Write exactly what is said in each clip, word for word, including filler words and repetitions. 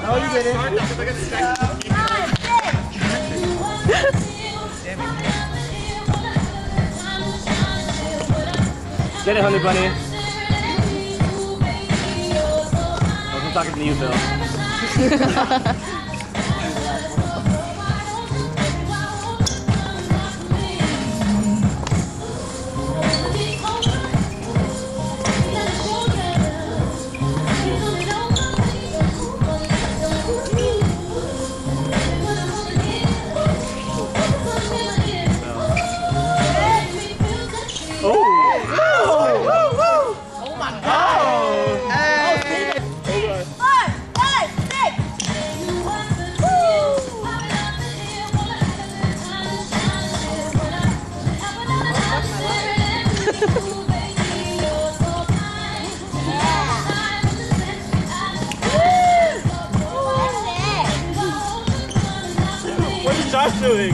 Oh, you did it. Get it, honey bunny. I wasn't talking to you, Phil. What is Josh doing?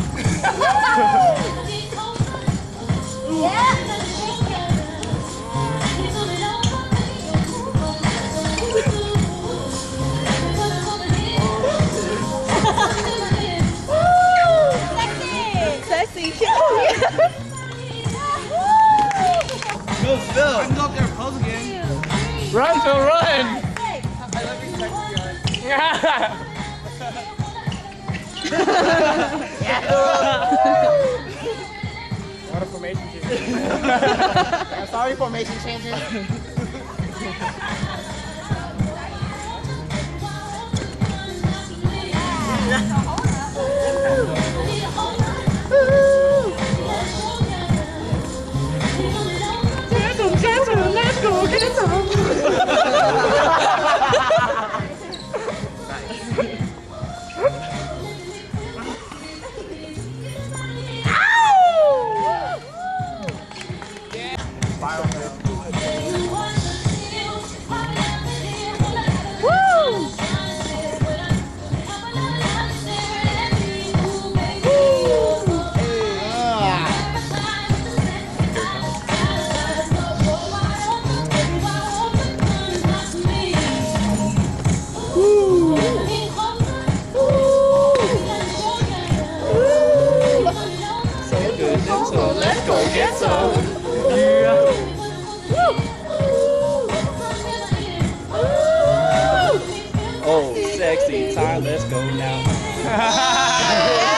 Sexy. Go, Phil. I can go up there and pose again. Run, Phil, run. I love being sexy, guys. What a formation change. I'm sorry, formation changes. Let's go get some. So let's go get some. Yeah. Oh, sexy time. Let's go now.